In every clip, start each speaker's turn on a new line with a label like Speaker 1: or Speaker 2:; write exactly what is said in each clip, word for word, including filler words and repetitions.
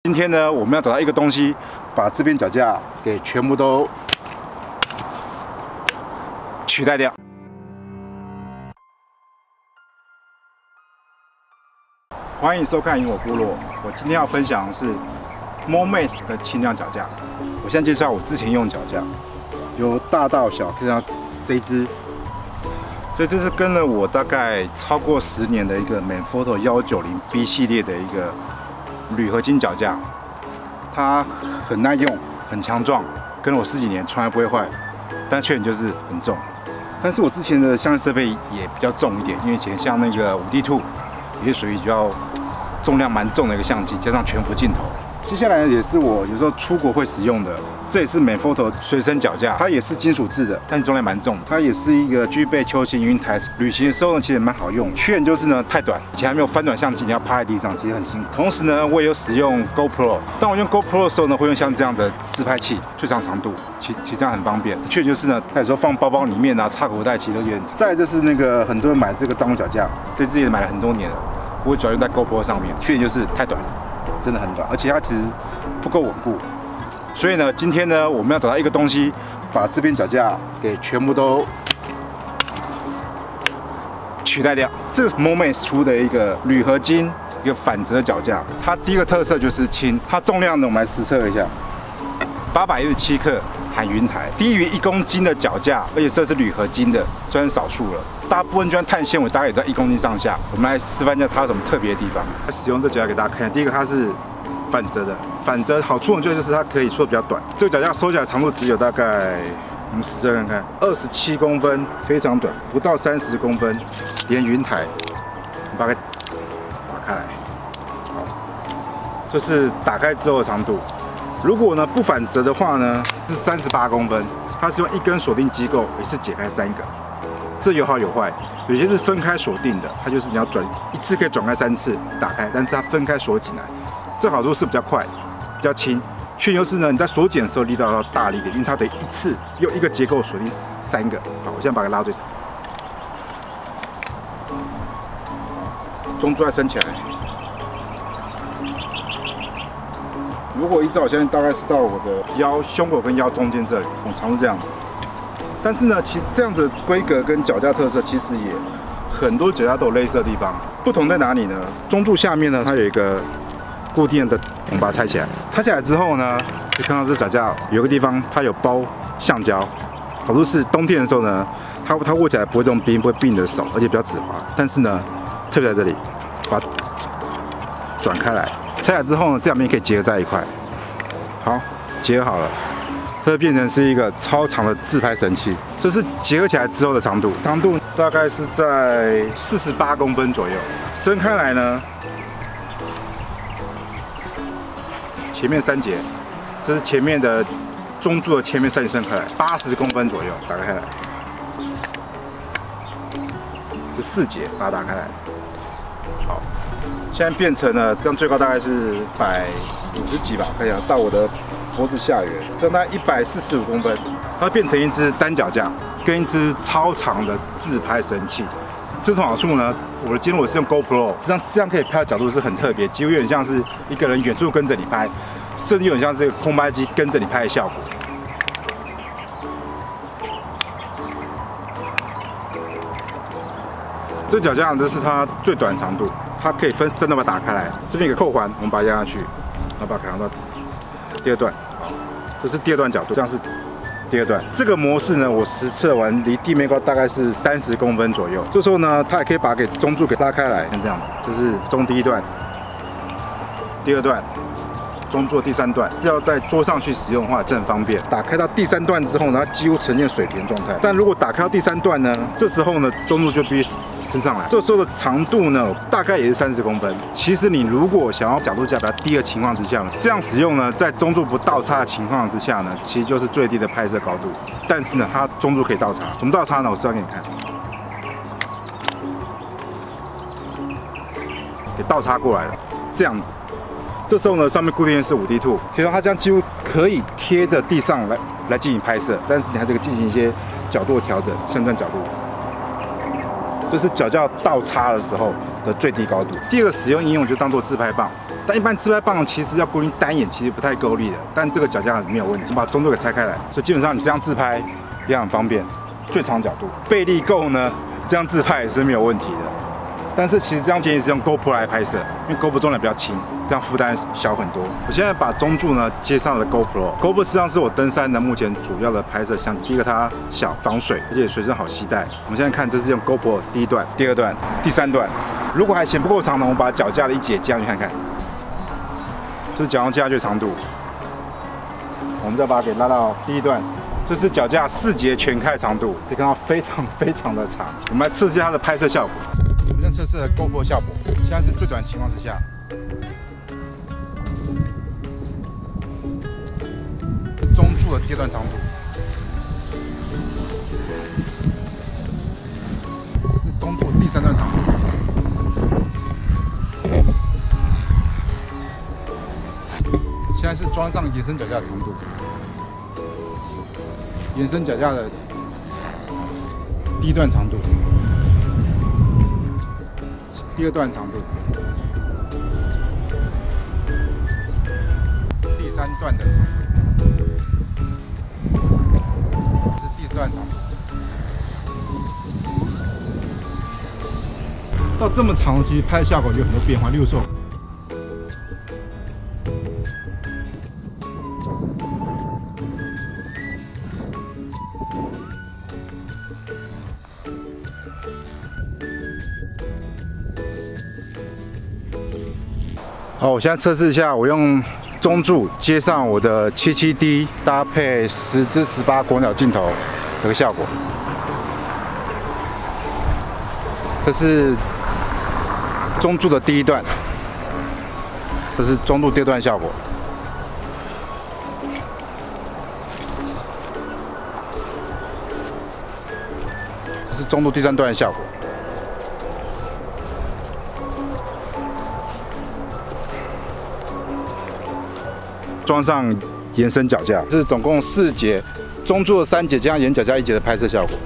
Speaker 1: 今天呢，我们要找到一个东西，把这边脚架给全部都取代掉。欢迎收看《萤火部落》，我今天要分享的是 Momaze 的轻量脚架。我先介绍我之前用脚架，由大到小，可以看到这一只。 所以这是跟了我大概超过十年的一个 Manfrotto 一九零 B 系列的一个铝合金脚架，它很耐用，很强壮，跟了我十几年，从来不会坏。但缺点就是很重。但是我之前的相机设备也比较重一点，因为以前像那个五 D 二也是属于比较重量蛮重的一个相机，加上全幅镜头。 接下来也是我有时候出国会使用的，这也是 Manfrotto 随身脚架，它也是金属制的，但重量蛮重的。它也是一个具备球形云台，旅行的时候呢其实也蛮好用。缺点就是呢太短，以前还没有翻短相机，你要趴在地上，其实很辛苦。同时呢，我也有使用 GoPro， 当我用 GoPro 的时候呢，会用像这样的自拍器，最长长度，其其实这样很方便。缺点就是呢，它有时候放包包里面啊，插口袋其实都有点长。再来就是那个很多人买这个樟木脚架，这支也买了很多年了，我主要用在 GoPro 上面。缺点就是太短了。 真的很短，而且它其实不够稳固，所以呢，今天呢，我们要找到一个东西，把这边脚架给全部都取代掉。这个是 Momaze 出的一个铝合金一个反折脚架，它第一个特色就是轻，它重量呢，我们来实测一下，八百一十七克含云台，低于一公斤的脚架，而且这是铝合金的，虽然少数了。 大部分就算碳纤维，大概也在一公斤上下。我们来示范一下它有什么特别的地方。使用这脚架给大家看，第一个它是反折的，反折好处呢就是它可以缩得比较短。这个脚架收起来长度只有大概，我们实测看看，二十七公分，非常短，不到三十公分，连云台，我们把它打开来，好，这是打开之后的长度。如果呢不反折的话呢，是三十八公分，它是用一根锁定机构，一次解开三个。 这有好有坏，有些是分开锁定的，它就是你要转一次可以转开三次打开，但是它分开锁紧来，这好处是比较快，比较轻。缺点就是呢，你在锁紧的时候力道要大力一点，因为它得一次用一个结构锁定三个。好，我现在把它拉最长，中柱再升起来。如果依照我现在大概是到我的腰、胸口跟腰中间这里，我长度这样子。 但是呢，其实这样子的规格跟脚架特色，其实也很多脚架都有类似的地方。不同在哪里呢？中柱下面呢，它有一个固定的，我们把它拆起来。拆起来之后呢，可以看到这脚架有个地方它有包橡胶，好处是冬天的时候呢，它它握起来不会这种冰，不会冰你的手，而且比较止滑。但是呢，特别在这里，把它转开来，拆开之后呢，这两边可以结合在一块。好，结合好了。 这变成是一个超长的自拍神器，这是结合起来之后的长度，长度大概是在四十八公分左右。伸开来呢，前面三节，这是前面的中柱的前面三节伸开来，八十公分左右，打开来，这四节把它打开来。好，现在变成了这样，最高大概是一百五十几吧，看一下到我的。 脖子下缘，这样大概一百四十五公分，它会变成一支单脚架，跟一支超长的自拍神器。这种好处呢，我的今天我是用 GoPro， 这样这样可以拍的角度是很特别，几乎有点像是一个人远处跟着你拍，甚至有点像这个空拍机跟着你拍的效果。这脚架这是它最短长度，它可以分三段把它打开来，这边有个扣环，我们把它压下去，然后把它扛到底。 第二段，好，这是第二段角度，这样是第二段。这个模式呢，我实测完离地面高大概是三十公分左右。这时候呢，它也可以把给中柱给拉开来，像这样子，这是中第一段，第二段，中柱第三段。这要在桌上去使用的话，这很方便。打开到第三段之后呢，它几乎呈现水平状态。但如果打开到第三段呢，这时候呢，中柱就必须 升上来，这时候的长度呢，大概也是三十公分。其实你如果想要角度架比较低的情况之下呢，这样使用呢，在中柱不倒插的情况之下呢，其实就是最低的拍摄高度。但是呢，它中柱可以倒插，怎么倒插呢？我示范给你看，给倒插过来了，这样子。这时候呢，上面固定的是五 D 二，可以说它这样几乎可以贴着地上来来进行拍摄，但是你还是可以进行一些角度的调整，像这样角度。 就是脚架倒插的时候， 的最低高度。第二个使用应用就当做自拍棒，但一般自拍棒其实要固定单眼，其实不太够力的。但这个脚架没有问题，把中柱给拆开来，所以基本上你这样自拍也很方便。最长角度，背力够呢，这样自拍也是没有问题的。但是其实这样建议是用 GoPro 来拍摄，因为 GoPro 重量比较轻，这样负担小很多。我现在把中柱呢接上了 GoPro，GoPro 实际上是我登山的目前主要的拍摄相机。第一个它小防水，而且随身好携带。我们现在看这是用 GoPro 第一段、第二段、第三段。如果还嫌不够长呢，我们把脚架的一节接上去看看，这是脚上接下去的长度。我们再把它给拉到第一段。这是脚架四节全开长度，可以看到非常非常的长。我们来测试一下它的拍摄效果。我们现在测试了 GoPro 效果，现在是最短情况之下，中柱的第二段长度，是中柱第三段长度。现在是装上延伸脚架的长度。延伸脚架的第一段长度，第二段长度，第三段的长度，这是第四段长度。到这么长，其实拍的效果有很多变化，例如说。好，我现在测试一下，我用中柱接上我的 七七 D， 搭配十支十八广角镜头这个效果。这是中柱的第一段，这是中柱第二段效果。这是中柱第三段的效果。装上延伸脚架，这是总共四节，中柱的三节加上延脚架一节的拍摄效果。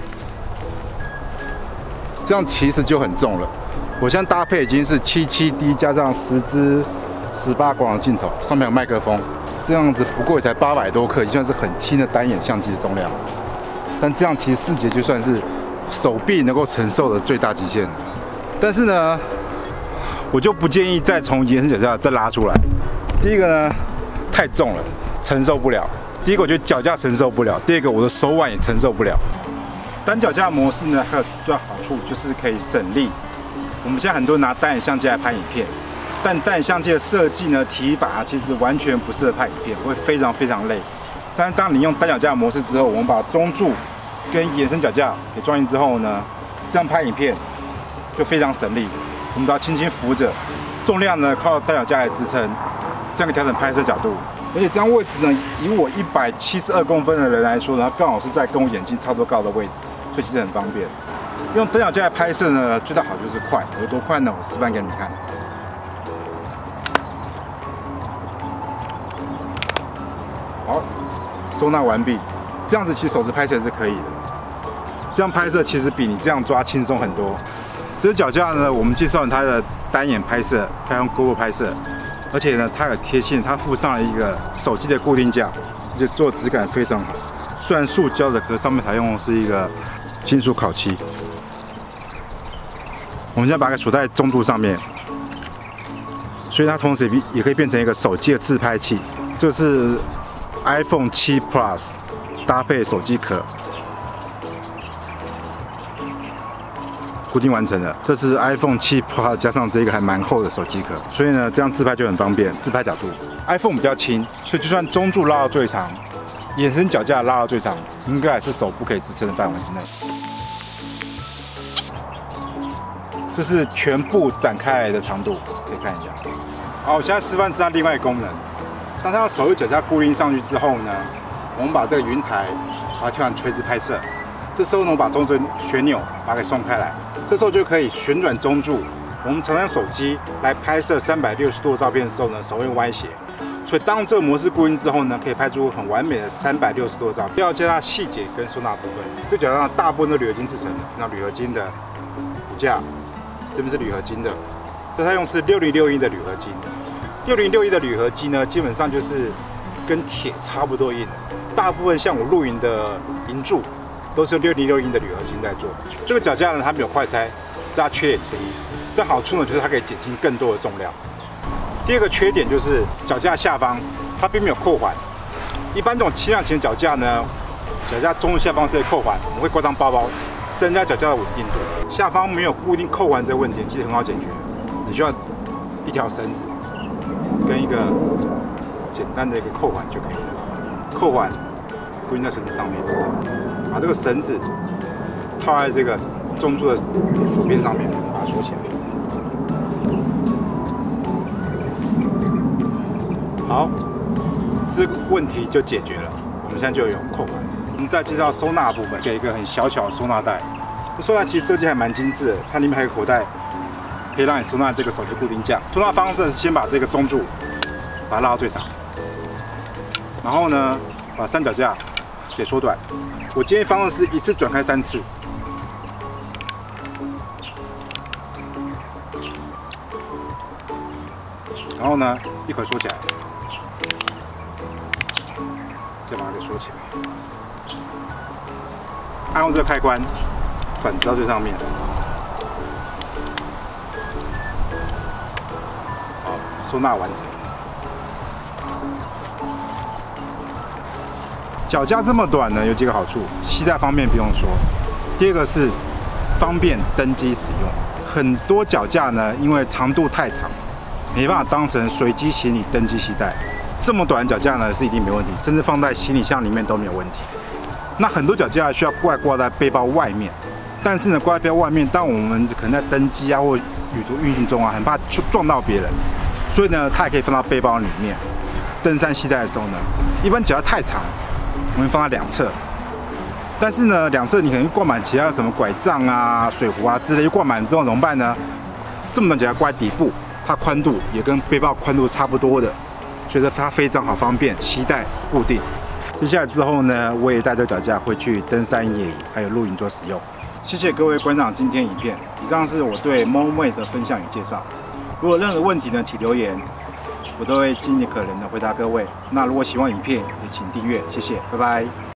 Speaker 1: 这样其实就很重了。我现在搭配已经是 七七 D 加上十支十八广角镜头，上面有麦克风，这样子不过也才八百多克，已经算是很轻的单眼相机的重量。但这样其实四节就算是手臂能够承受的最大极限。但是呢，我就不建议再从延伸脚架再拉出来。第一个呢，太重了，承受不了。第一个我觉得脚架承受不了，第二个我的手腕也承受不了。单脚架模式呢，还有最大好处就是可以省力。我们现在很多人拿单眼相机来拍影片，但单眼相机的设计呢，提拔其实完全不适合拍影片，会非常非常累。但是当你用单脚架模式之后，我们把中柱跟延伸脚架给装进之后呢，这样拍影片就非常省力。我们只要轻轻扶着，重量呢靠单脚架来支撑，这样可以调整拍摄角度。而且这样位置呢，以我一百七十二公分的人来说呢，刚好是在跟我眼睛差不多高的位置，所以其实很方便。用单脚架来拍摄呢，最大好就是快，有多快呢？我示范给你们看。好，收纳完毕。这样子其实手持拍摄是可以的。这样拍摄其实比你这样抓轻松很多。这个脚架呢，我们介绍它的单眼拍摄，它用 GoPro 拍摄。而且呢，它有贴心，它附上了一个手机的固定架，而且做质感非常好。虽然塑胶的，可是上面采用的是一个金属烤漆。我们现在把它杵在中柱上面，所以它同时也也可以变成一个手机的自拍器。这是 iPhone 七 Plus 搭配手机壳。固定完成了，这是 iPhone 七 Plus 加上这个还蛮厚的手机壳，所以呢，这样自拍就很方便。自拍角度 ，iPhone 比较轻，所以就算中柱拉到最长，延伸脚架拉到最长，应该还是手部可以支撑的范围之内。这是全部展开来的长度，可以看一下。好，我现在示范是它另外一个功能。当它用手右脚架固定上去之后呢，我们把这个云台把它调成垂直拍摄。这时候呢，我把中柱旋钮把它给松开来。这时候就可以旋转中柱。我们常常用手机来拍摄三百六十度的照片的时候呢，手会歪斜，所以当这个模式固定之后呢，可以拍出很完美的三百六十度的照片。要加它细节跟收纳部分，这脚架大部分都铝合金制成的，那铝合金的骨架、 这边是铝合金的，所以它用是六零六一的铝合金。六零六一的铝合金呢，基本上就是跟铁差不多硬。大部分像我露营的营柱，都是六零六一的铝合金在做。这个脚架呢，它没有快拆，是它缺点之一。但好处呢，就是它可以减轻更多的重量。第二个缺点就是脚架下方它并没有扣环。一般这种轻量型的脚架呢，脚架中下方是扣环，我们会挂上包包，增加脚架的稳定度。下方没有固定扣环这个问题，其实很好解决。你需要一条绳子跟一个简单的一个扣环就可以了。扣环固定在绳子上面，把这个绳子套在这个中柱的锁边上面，把它锁起来。好，这个问题就解决了。我们现在就有扣环。我们再介绍收纳的部分，给一个很小巧的收纳袋。收纳其实设计还蛮精致的，它里面还有口袋，可以让你收纳这个手机固定架。收纳方式是先把这个中柱把它拉到最长，然后呢把三脚架给缩短。我建议方式是一次转开三次。然后呢，一会缩起来，再把它给缩起来。按住这个开关，反直到最上面。好，收纳完成。脚架这么短呢，有几个好处。携带方面不用说，第二个是方便登机使用。很多脚架呢，因为长度太长，没办法当成随机行李登机携带。这么短的脚架呢，是一定没问题，甚至放在行李箱里面都没有问题。那很多脚架需要挂挂在背包外面，但是呢，挂在背包外面，当我们可能在登机啊或旅途运行中啊，很怕撞到别人，所以呢，它也可以放到背包里面。登山携带的时候呢，一般脚架太长，我们放在两侧。但是呢，两侧你可能挂满其他什么拐杖啊、水壶啊之类，挂满之后怎么办呢？这么短脚架挂在底部，它宽度也跟背包宽度差不多的，所以它非常好方便携带固定。接下来之后呢，我也带着脚架会去登山野营，还有露营做使用。谢谢各位观赏今天影片，以上是我对 MoMax 的分享与介绍。如果有任何问题呢，请留言，我都会尽力可能的回答各位。那如果喜欢影片，也请订阅，谢谢，拜拜。